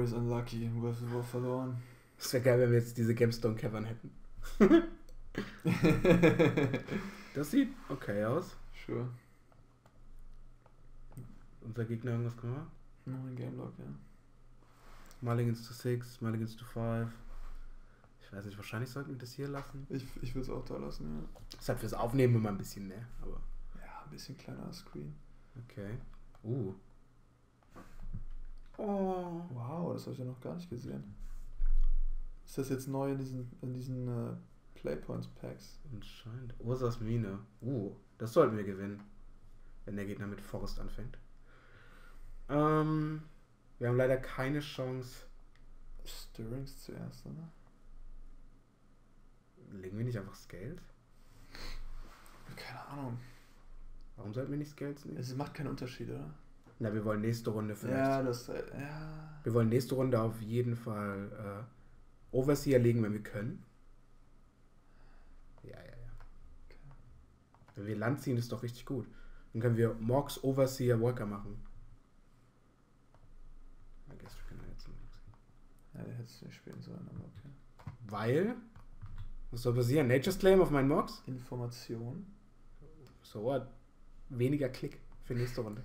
ist unlucky. Wolf verloren. Es wäre geil, wenn wir jetzt diese Gemstone Cavern hätten. Das sieht okay aus. Sure. Unser Gegner irgendwas gemacht? Noch ein Game Log, ja. Mulligans to 6, Mulligans to 5. Ich weiß nicht, wahrscheinlich sollten wir das hier lassen. Ich würde es auch da lassen, ja. Das hat fürs Aufnehmen immer ein bisschen mehr, aber. Ja, ein bisschen kleinerer Screen. Okay. Oh. Wow, das habe ich ja noch gar nicht gesehen. Ist das jetzt neu in diesen Playpoints Packs? Anscheinend. Ursas Mine. Das sollten wir gewinnen. Wenn der Gegner mit Forest anfängt. Wir haben leider keine Chance. Stirrings zuerst, oder? Legen wir nicht einfach Scales? Keine Ahnung. Warum sollten wir nicht Scales nehmen? Es macht keinen Unterschied, oder? Na, wir wollen nächste Runde vielleicht. Ja. Wir wollen nächste Runde auf jeden Fall Overseer legen, wenn wir können. Ja. Okay. Wenn wir Land ziehen, ist doch richtig gut. Dann können wir Mox, Overseer, Walker machen. I guess wir können jetzt nicht. Ja, der hätte es nicht spielen sollen, aber okay. Weil? Was soll passieren? Nature's Claim auf meinen Mox? Information. So what? Weniger Klick für nächste Runde.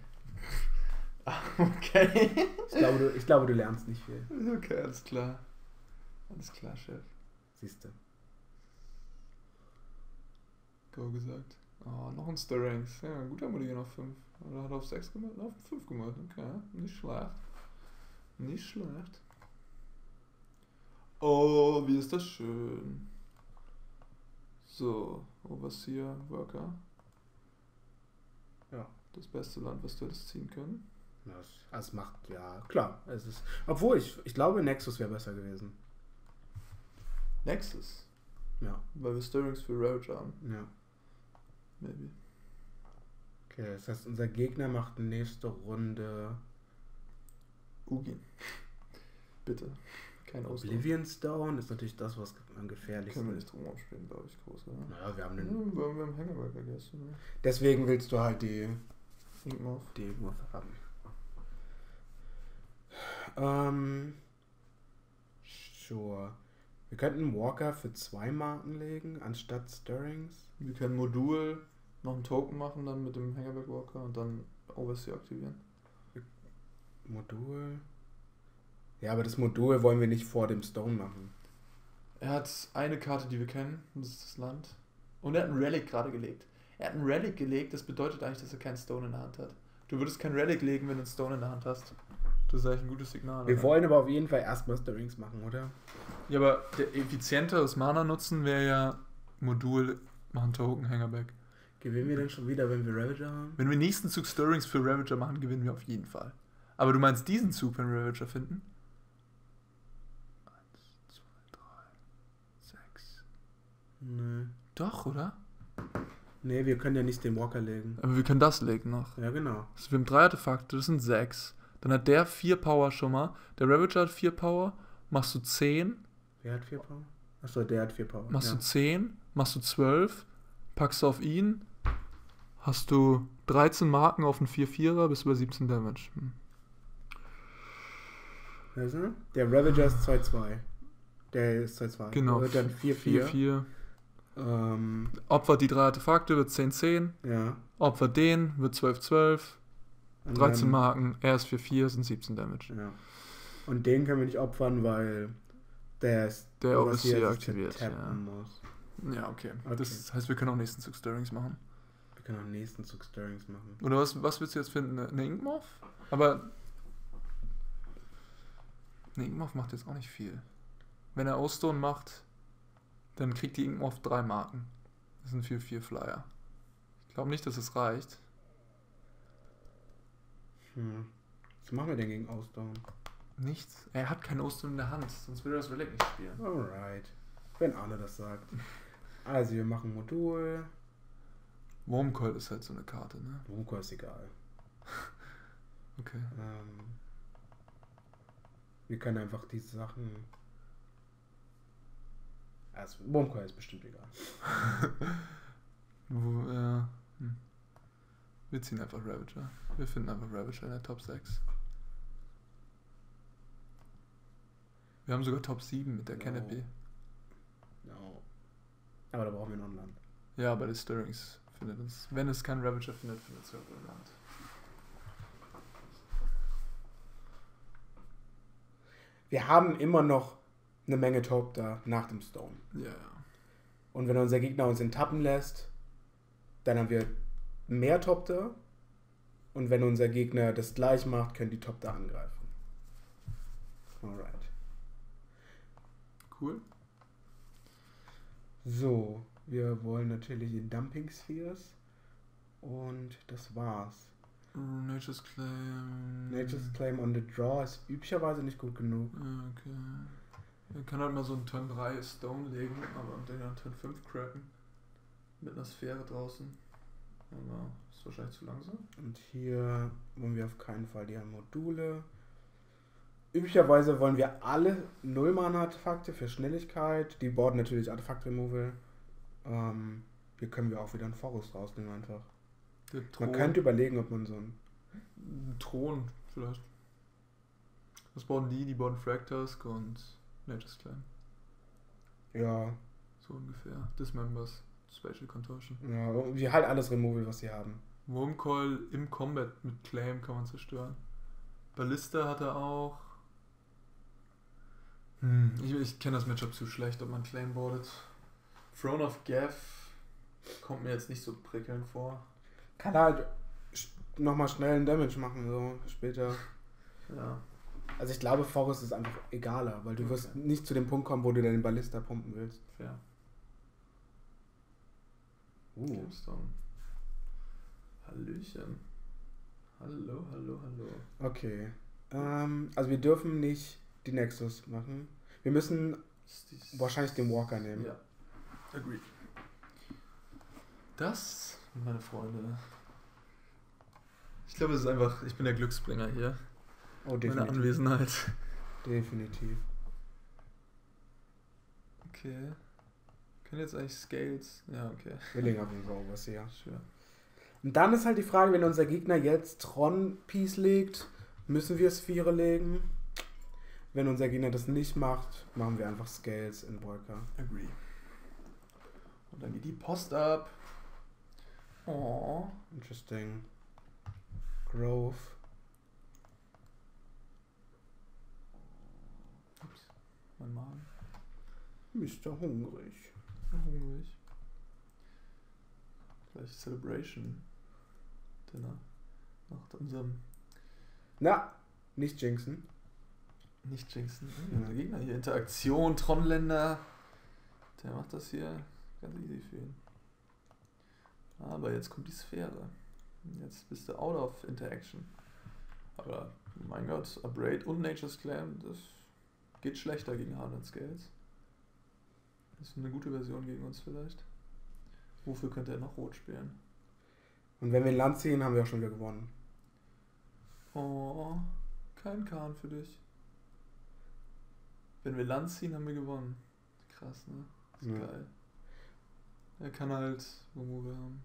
Okay. Ich glaube, du lernst nicht viel. Okay, alles klar. Alles klar, Chef. Siehst du. Go gesagt. Oh, noch ein Stirrings. Ja, guter Mulligan auf 5. Oder hat er auf 6 gemacht? Auf 5 gemacht. Okay, nicht schlecht. Nicht schlecht. Oh, wie ist das schön. So, Overseer, Worker. Ja. Das beste Land, was du hättest ziehen können. Das macht, ja, klar. Es ist, obwohl, ich glaube, Nexus wäre besser gewesen. Nexus. Ja. Weil wir Stirrings für Ravager haben. Ja. Maybe. Okay, das heißt, unser Gegner macht nächste Runde Ugin. Bitte. Kein Ausdruck. Oblivion Stone ist natürlich das, was am gefährlichsten Können wir ist. nicht drum rumspielen, glaube ich, groß, oder? Naja, wir haben Ja, den. wir haben Hangerwork vergessen. Ne? Deswegen willst du halt die Inkmouth. haben. Sure. Wir könnten Walker für 2 Marken legen, anstatt Stirrings. Wir können Modul noch einen Token machen, dann mit dem Hangerwork Walker und dann Overseer aktivieren. Modul. Ja, aber das Modul wollen wir nicht vor dem Stone machen. Er hat eine Karte, die wir kennen, das ist das Land. Und er hat einen Relic gerade gelegt. Er hat einen Relic gelegt, das bedeutet eigentlich, dass er keinen Stone in der Hand hat. Du würdest keinen Relic legen, wenn du einen Stone in der Hand hast. Das ist eigentlich ein gutes Signal. Wir oder? wollen aber auf jeden Fall erstmal Stirrings machen, oder? Ja, aber der effizienteres Mana-Nutzen wäre ja Modul machen Token, Hangerback. Gewinnen wir denn schon wieder, wenn wir Ravager haben? Wenn wir nächsten Zug Stirrings für Ravager machen, gewinnen wir auf jeden Fall. Aber du meinst diesen Zug, wenn wir Ravager finden? 1, 2, 3, 6. Nö. Doch, oder? Nee, wir können ja nicht den Walker legen. Aber wir können das legen noch. Ja, genau. Also wir haben 3 Artefakte, das sind 6. Dann hat der 4 Power schon mal. Der Ravager hat 4 Power. Machst du 10. Wer hat 4 Power? Achso, der hat 4 Power. Machst ja. du 10. Machst du 12. Packst du auf ihn. Hast du 13 Marken auf einen 4-4er, bist du bei 17 Damage. Also, der Ravager ist 2-2. Der ist 2-2. Genau. Wird dann 4-4. 4-4. Opfert die 3 Artefakte, wird 10-10. Ja. Opfert den, wird 12-12. Und 13 dann- Marken, er ist 4-4, sind 17 Damage. Ja. Und den können wir nicht opfern, weil der Overseer sich aktiviert, tappen ja. muss. Ja, okay. Okay. Das heißt, wir können auch nächsten Zug Stirrings machen. Wir können auch nächsten Zug Stirrings machen. Oder was willst du jetzt finden? Eine Inkmouth? Aber eine Inkmouth macht jetzt auch nicht viel. Wenn er Ostone macht, dann kriegt die Inkmouth 3 Marken. Das sind 4-4 Flyer. Ich glaube nicht, dass es reicht. Was machen wir denn gegen Ausdauer? Nichts. Er hat kein Ostone in der Hand, sonst würde er das Relic nicht spielen. Alright. Wenn Arne das sagt. Also wir machen Modul. Wormcoil ist halt so eine Karte, ne? Runko ist egal. Okay. Wir können einfach diese Sachen. Also, Wurmcoil ist bestimmt egal. Wir ziehen einfach Ravager. Wir finden einfach Ravager in der Top 6. Wir haben sogar Top 7 mit der No. Canopy. No. Aber da brauchen wir noch ein Land. Ja, bei den Stirrings findet es. Wenn es kein Ravager findet, findet es irgendwo ein Land. Wir haben immer noch eine Menge Top da nach dem Stone. Ja. Und wenn unser Gegner uns enttappen lässt, dann haben wir mehr Top da. Und wenn unser Gegner das gleich macht, können die Top da angreifen. Alright. Cool. So, wir wollen natürlich die Dumping Spheres. Und das war's. Nature's Claim. Nature's Claim on the Draw ist üblicherweise nicht gut genug. Okay. Man kann halt mal so einen Turn 3 Stone legen, aber und den dann Turn 5 cracken. Mit einer Sphäre draußen. Aber ist wahrscheinlich zu langsam. Und hier wollen wir auf keinen Fall die Module. Üblicherweise wollen wir alle 0-Mana-Artefakte für Schnelligkeit. Die boarden natürlich Artefakt-Removal. Hier können wir auch wieder einen Forest rausnehmen einfach. Der Thron. Man könnte überlegen, ob man so einen... Thron vielleicht. Was bauen die? Die bauen Fractusk und Nature's Claim. Ja, So ungefähr. Dismembers. Spatial Contortion. ja, wie halt alles Removal, was sie haben. Wurmcoil im Combat mit Claim kann man zerstören. Ballista hat er auch. Ich kenne das Matchup zu schlecht, ob man Claim boardet. Throne of Gath kommt mir jetzt nicht so prickelnd vor. Kann halt nochmal schnell einen Damage machen, so später. Ja. Also ich glaube, Forest ist einfach egaler, weil du wirst nicht zu dem Punkt kommen, wo du deinen Ballista pumpen willst. Fair. Gravestone. Hallöchen. Hallo, hallo, hallo. Okay. Also wir dürfen nicht die Nexus machen. Wir müssen wahrscheinlich den Walker nehmen. Ja. Agreed. Das, meine Freunde. Ich glaube, es ist einfach, ich bin der Glücksbringer hier. Oh, Meine definitiv. Anwesenheit. Definitiv. Okay. Können jetzt eigentlich Scales? Ja, okay. Wir legen auf den Overseer. Schön. Und dann ist halt die Frage, wenn unser Gegner jetzt Tron-Piece legt, müssen wir Sphäre legen. Wenn unser Gegner das nicht macht, machen wir einfach Scales in Walker. Agree. Und dann geht die Post ab. Oh. Interesting. Grove. Ups. Mein Magen. Mr. Hungrig. Hungrig. Gleich Celebration Dinner. Nach unserem Na, nicht jinxen. nicht jinxen. Unser Gegner hier. Interaktion, Tronländer. Der macht das hier ganz easy für ihn. Aber jetzt kommt die Sphäre. Jetzt bist du out of Interaction. Aber, mein Gott, Abrade und Nature's Claim, das geht schlechter gegen Hard Scales. Das ist eine gute Version gegen uns vielleicht. Wofür könnte er noch Rot spielen? Und wenn wir ein Land ziehen, haben wir auch schon wieder gewonnen. Oh, kein Kahn für dich. Wenn wir Land ziehen, haben wir gewonnen. Krass, ne? Das ist Ja. geil. Er kann halt Removal haben.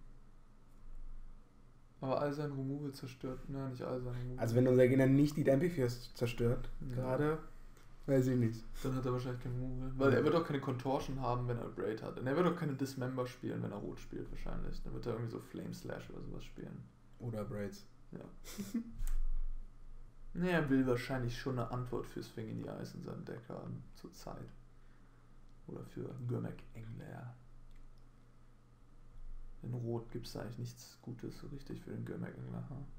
Aber all sein Removal zerstört. Nein, nicht all sein Removal. Also wenn unser Gegner nicht die Dampy-Fears zerstört, Ja. gerade, weiß ich nicht. Dann hat er wahrscheinlich kein Removal. Weil er wird auch keine Contortion haben, wenn er Braid hat. Und er wird auch keine Dismember spielen, wenn er Rot spielt wahrscheinlich. Dann wird er irgendwie so Flame Slash oder sowas spielen. Oder Braids. Ja. Nee, er will wahrscheinlich schon eine Antwort für Swing in the Ice in seinem Deck haben, zur Zeit. Oder für Gurmak Engler. In Rot gibt es eigentlich nichts Gutes so richtig für den Gurmak Engler.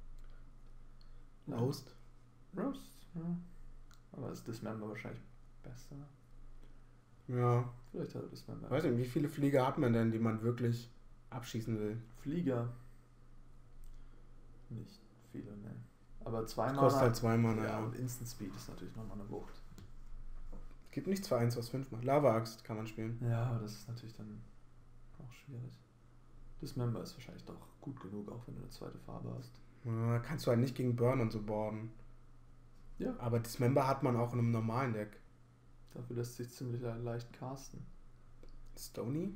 Roast? Roast, ja. Aber ist Dismember wahrscheinlich besser? Ja. Vielleicht hat er Dismember. Weiß nicht, wie viele Flieger hat man denn, die man wirklich abschießen will? Flieger. Nicht viele, ne. Aber zweimal. Kostet halt 2 Mana. Ja, Ja. und Instant Speed ist natürlich nochmal eine Wucht. Gibt nichts für 1, was 5 macht. Lava-Axt kann man spielen. Ja, aber das ist natürlich dann auch schwierig. Dismember ist wahrscheinlich doch gut genug, auch wenn du eine zweite Farbe hast. Ja, kannst du halt nicht gegen Burn und so boarden. Ja. Aber Dismember hat man auch in einem normalen Deck. Dafür lässt sich ziemlich leicht casten. Stony?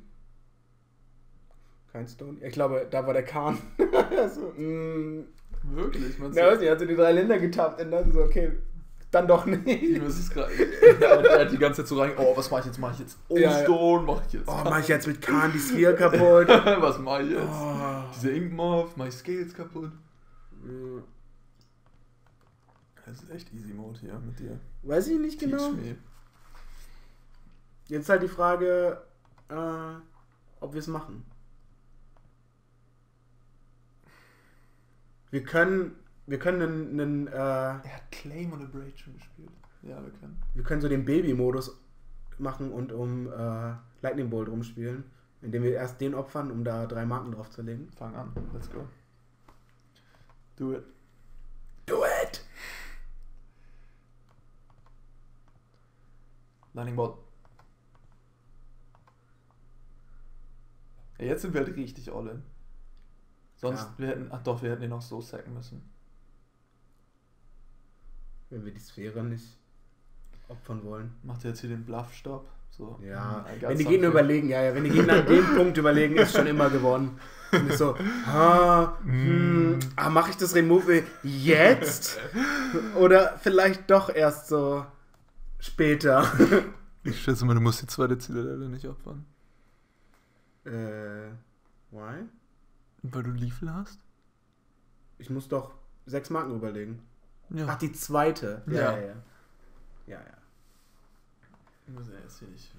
Kein Stony? Ich glaube, da war der Kahn. so, Wirklich? Meinst Na, du? weiß nicht, hat so die 3 Länder getappt und dann so, okay, dann doch nicht. Ich weiß es gerade. Er hat die ganze Zeit so rein, oh, was mache ich jetzt? Mache ich jetzt Stone? Mache ich jetzt? Oh, mache ich jetzt mit Khan die Sphere kaputt? Was mache ich jetzt? Oh. Diese Inkmoth, mache ich Scales kaputt? Das ist echt Easy Mode hier mit dir. Weiß ich nicht genau. Teach me. Jetzt halt die Frage, ob wir es machen. Wir können einen Er hat Claim und Abrade schon gespielt. Ja, wir können. Wir können so den Baby-Modus machen und um Lightning Bolt rumspielen, indem wir erst den opfern, um da 3 Marken drauf zu legen. Fang an. Let's go. Do it. Do it! Lightning Bolt. Ja, jetzt sind wir halt richtig all in. Sonst, Ja. wir hätten den auch so sacken müssen. Wenn wir die Sphäre nicht opfern wollen. Macht er jetzt hier den Bluff-Stop? So. Ja, I got wenn die something. Gegner überlegen, wenn die Gegner an dem Punkt überlegen, ist schon immer gewonnen. Und ist so, mache ich das Remove jetzt? Oder vielleicht doch erst so später. Ich schätze mal, du musst die zweite Zitadelle nicht opfern. Why? Weil du Liefel hast? Ich muss doch 6 Marken überlegen. Ja. Ach, die zweite. Ja. Ja. Ich muss ja jetzt hier nicht.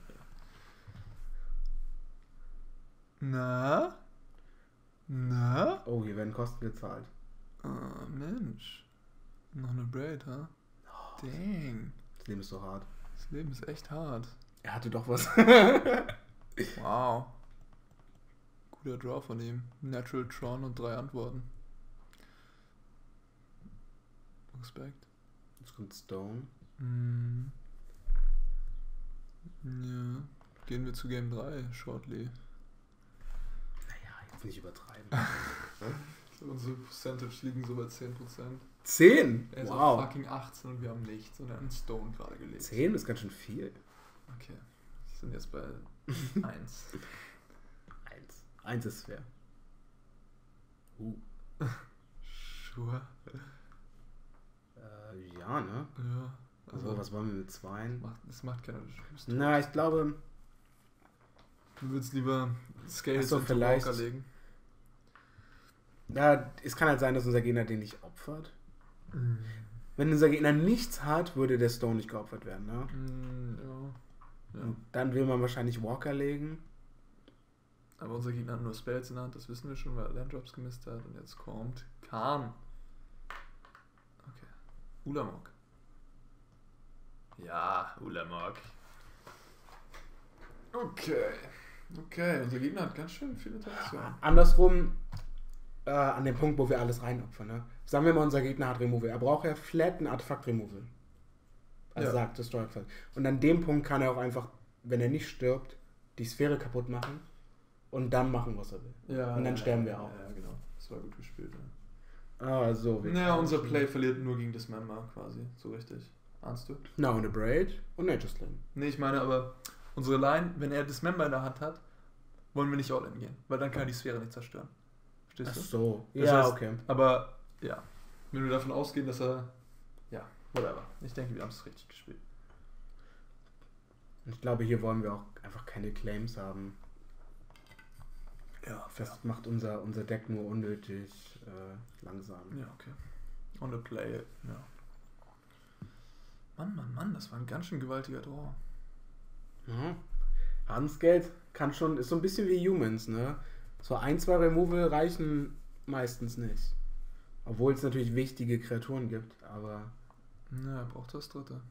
Na? Oh, hier werden Kosten gezahlt. Ah, Mensch. Noch eine Braid, ha? Dang. Das Leben ist so hart. Das Leben ist echt hart. Er hatte doch was. Wow. Guter Draw von ihm. Natural Tron und 3 Antworten. Respekt. Jetzt kommt Stone. Ja. Gehen wir zu Game 3, shortly. Naja, jetzt nicht übertreiben. So, unsere Percentage liegen so bei 10%. 10? Er ist Wow. auf fucking 18 und wir haben nichts. Und er hat einen Stone gerade gelegt. 10 ist ganz schön viel. Okay. Wir sind jetzt bei 1. 1 ist fair. Sure. Ja, ne? Ja. Also, was wollen wir mit 2? Es macht keinen Unterschied. Na, ich glaube, Du würdest lieber Scales Ach so, und vielleicht. Walker legen. ja, es kann halt sein, dass unser Gegner den nicht opfert. Wenn unser Gegner nichts hat, würde der Stone nicht geopfert werden, ne? Ja. Und dann will man wahrscheinlich Walker legen. Aber unser Gegner hat nur Spells in der Hand, das wissen wir schon, weil er Landdrops gemisst hat. Und jetzt kommt Khan. Okay. Ulamog. Ja, Ulamog. Okay, unser Gegner hat ganz schön viele Traditionen. Andersrum, an dem Punkt, wo wir alles reinopfern, ne? Sagen wir mal, unser Gegner hat Removal. Er braucht ja flat ein Artefakt-Removal. Also Ja. sagt Destroy Effect. Und an dem Punkt kann er auch einfach, wenn er nicht stirbt, die Sphäre kaputt machen und dann machen, was er will. Ja, Und dann sterben wir auch. Ja, genau. Das war gut gespielt. Ah, so. Ja, unser Play verliert nur gegen Dismember quasi. So richtig. Ahnst du? Na, und a Braid und Nature Slam. Nee, ich meine aber, unsere Line, wenn er Dismember in der Hand hat, wollen wir nicht all in gehen. Weil dann kann er die Sphäre nicht zerstören. Verstehst Ach du? so. Das Ja, heißt, okay. Aber, ja. Wenn wir davon ausgehen, dass er. Ja, whatever. Ich denke, wir haben es richtig gespielt. Ich glaube, hier wollen wir auch einfach keine Claims haben. Ja, Das macht unser Deck nur unnötig langsam. Ja, okay. On the play, ja. Mann, das war ein ganz schön gewaltiger Draw. Mhm. Handelsgeld kann schon, ist so ein bisschen wie Humans, ne? So 1-2 Removal reichen meistens nicht. Obwohl es natürlich wichtige Kreaturen gibt, aber Ja, er braucht das dritte.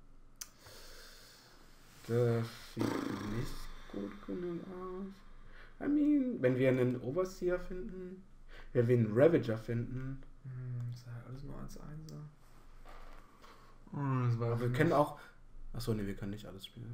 das sieht nicht gut genug aus. I mean, wenn wir einen Overseer finden, wenn wir einen Ravager finden, Das ist ja alles nur 1-1er. Das war aber wir können auch. Achso, ne, wir können nicht alles spielen.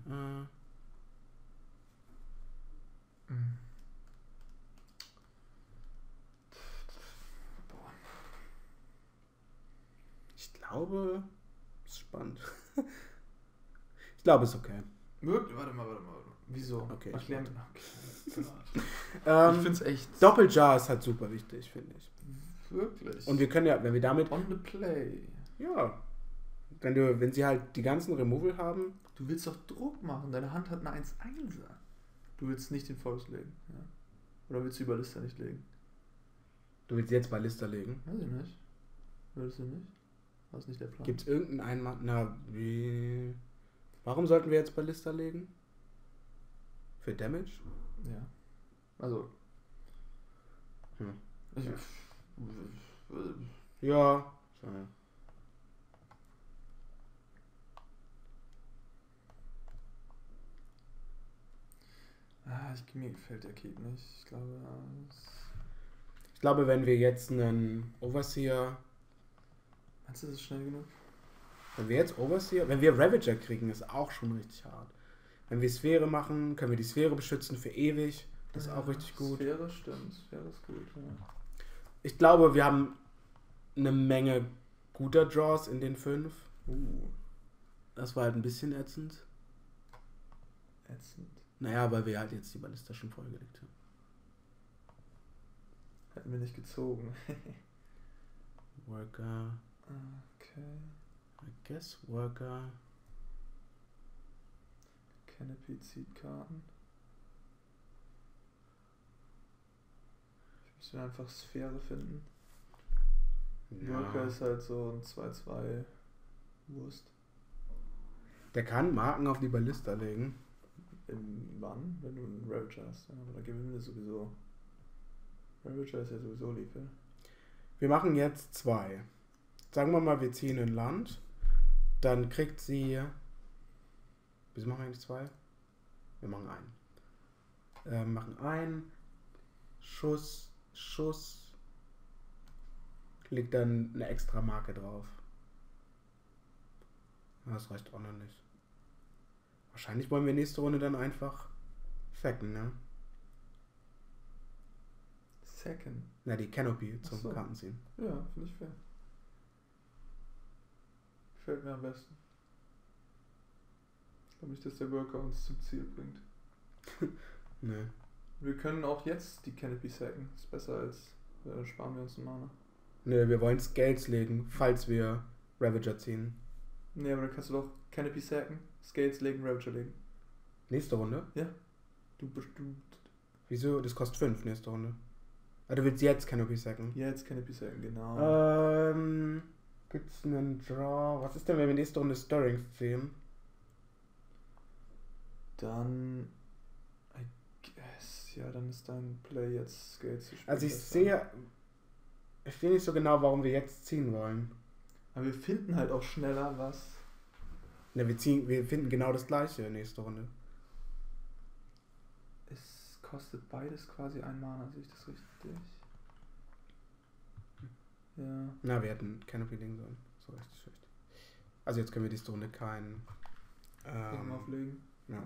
Ich glaube, ist spannend. Ich glaube, ist okay. Warte mal. Wieso? Okay, Erklär mir. Okay. Ich finde es echt. Doppeljar ist halt super wichtig, finde ich. Wirklich. Und wir können ja, wenn wir damit. On the play. Ja. wenn sie halt die ganzen Removal haben. Du willst doch Druck machen. Deine Hand hat eine 1-1er. Du willst nicht den Forest legen. Ja. Oder willst du die Ballista nicht legen? Du willst jetzt Ballista legen? Weiß ich nicht. Willst du nicht? Das ist nicht der Plan. Gibt es irgendeinen Einmal... Na, wie... Warum sollten wir jetzt Ballista legen? Für Damage? Ja. Also. Ich, Ja. So. mir gefällt der Keep nicht. Ich glaube, wenn wir jetzt einen Overseer... Meinst du, das ist schnell genug? Wenn wir Ravager kriegen, ist auch schon richtig hart. Wenn wir Sphäre machen, können wir die Sphäre beschützen für ewig. Das ist auch richtig gut. Sphäre stimmt. Sphäre ist gut, ja. Ich glaube, wir haben eine Menge guter Draws in den 5. Das war halt ein bisschen ätzend. Ätzend? Naja, weil wir halt jetzt die Ballista schon vorgelegt haben. Hätten wir nicht gezogen. Worker. Okay. I guess Worker. Canopy zieht Karten. Ich müsste einfach Sphäre finden. Ja. Worker ist halt so ein 2-2 Wurst. Der kann Marken auf die Ballista legen. Wann? Wenn du einen Ravager hast. Ja, aber da gewinnen wir sowieso. Ravager ist ja sowieso lieb, ja. Wir machen jetzt 2. Sagen wir mal, wir ziehen ein Land. Dann kriegt sie... Wieso machen wir eigentlich 2? Wir machen einen. Machen einen. Schuss. Liegt dann eine extra Marke drauf. Das reicht auch noch nicht. Wahrscheinlich wollen wir nächste Runde dann einfach sacken, ne? Sacken? Na, die Canopy zum so. Karten ziehen. Ja, finde ich fair. Gefällt mir am besten. Ich glaube nicht, dass der Worker uns zum Ziel bringt. Ne. Wir können auch jetzt die Canopy sacken. Ist besser als sparen wir uns einen Mana. Ne, wir wollen Scales legen, falls wir Ravager ziehen. Ne, aber dann kannst du doch Canopy sacken, Scales legen, Ravager legen. Nächste Runde? Ja. Du bestimmt. Wieso? Das kostet 5 nächste Runde. Ah, du willst jetzt Canopy sacken? Ja, jetzt Canopy sacken, genau. Gibt's einen Draw? Was ist denn, wenn wir nächste Runde Stirrings ziehen? Dann... I guess... Ja, dann ist dein Play jetzt Scales zu spielen. Also ich sehe nicht so genau, warum wir jetzt ziehen wollen. Aber wir finden halt auch schneller was. Ne, wir finden genau das gleiche nächste Runde. Es kostet beides quasi ein Mana, sehe ich das richtig? Ja. Na, wir hätten Canopy legen sollen. So richtig schlecht. Also jetzt können wir nächste Runde keinen auflegen. Ja.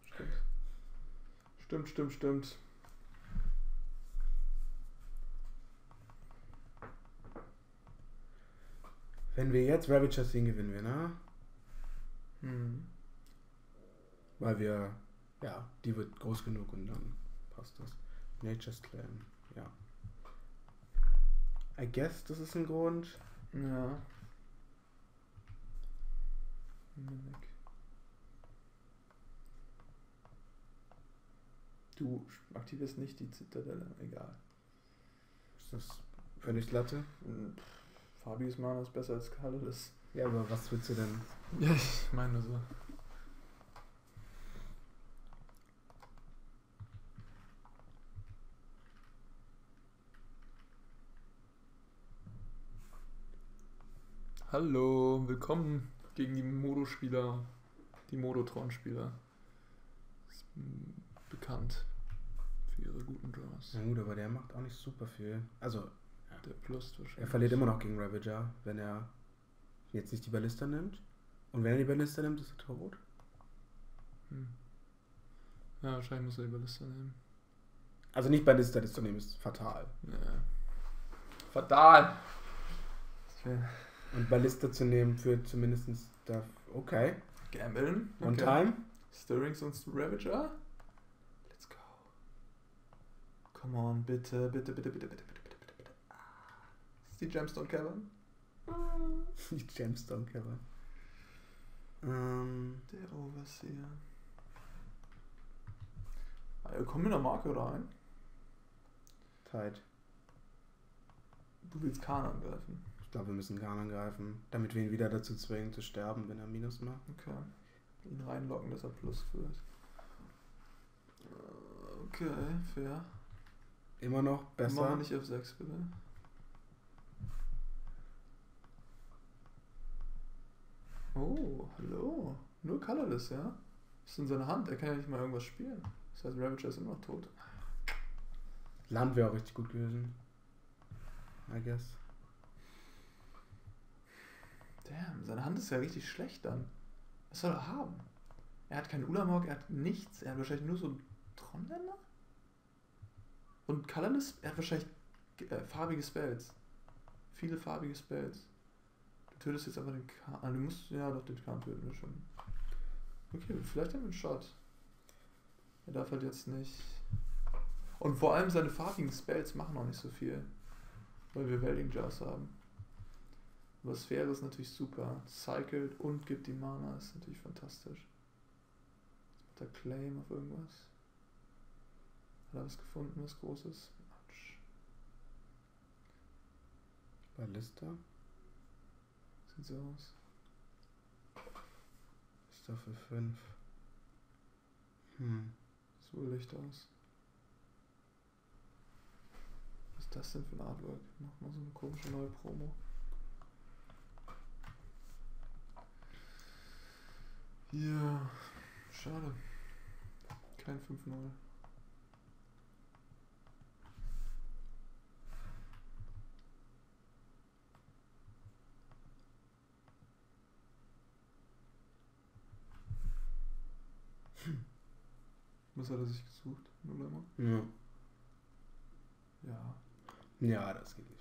Stimmt. Wenn wir jetzt Ravager ziehen, gewinnen wir, ne? Weil wir, ja, die wird groß genug und dann passt das. Nature's Clan, ja. I guess, das ist ein Grund. Ja. Mimic. Du aktivierst nicht die Zitadelle, egal. Ist das völlig Latte? Fabius Mana ist besser als Colorless. Ja, aber was willst du denn? Ja, ich meine nur so. Hallo, willkommen gegen die Modo-Spieler, die Modotron-Spieler. Ist bekannt für ihre guten Draws. Na gut, aber der macht auch nicht super viel. Also, der Plus wahrscheinlich. Er verliert immer noch gegen Ravager, wenn er jetzt nicht die Ballista nimmt. Und wenn er die Ballista nimmt, ist er tot. Ja, wahrscheinlich muss er die Ballista nehmen. Also nicht Ballista, das zu nehmen ist fatal. Ja. Fatal! Und Ballista zu nehmen für zumindest da. Okay. Gambeln. Okay. One time. Stirrings und Ravager. Let's go. Come on, bitte. Ist die Gemstone Cavern? Die Gemstone Cavern. Overseer. Komm mit einer Marke rein. Zeit. Du willst Khan angreifen. Ich glaube, wir müssen Khan angreifen, damit wir ihn wieder dazu zwingen zu sterben, wenn er Minus macht. Okay. Ihn reinlocken, dass er Plus wird. Okay, fair. Immer noch besser. Machen wir nicht F6, bitte. Oh, hallo. Nur Colorless, ja? Ist in seiner Hand, er kann ja nicht mal irgendwas spielen. Das heißt, Ravager ist immer noch tot. Land wäre auch richtig gut gewesen. I guess. Damn, seine Hand ist ja richtig schlecht dann. Was soll er haben? Er hat keinen Ulamog, er hat nichts. Er hat wahrscheinlich nur so Tronländer? Und Colorless, er hat wahrscheinlich farbige Spells. Viele farbige Spells. Du tötest jetzt einfach den Kahn. Du musst, ja doch, den Kahn töten wir schon. Okay, vielleicht haben wir einen Shot. Er darf halt jetzt nicht. Und vor allem seine farbigen Spells machen auch nicht so viel. Weil wir Welding Jars haben. Aber Sphäre ist natürlich super. Cycled und gibt die Mana, ist natürlich fantastisch. Jetzt macht er Claim auf irgendwas. Hat er was gefunden, was Großes? Autsch. Ballista. Sieht so aus. Staffel 5. So Licht aus. Was ist das denn für ein Artwork? Nochmal so eine komische neue Promo. Ja, schade. Kein 5-0. Was hat er sich gesucht? Nuller? Ja. Ja. Ja, das geht nicht.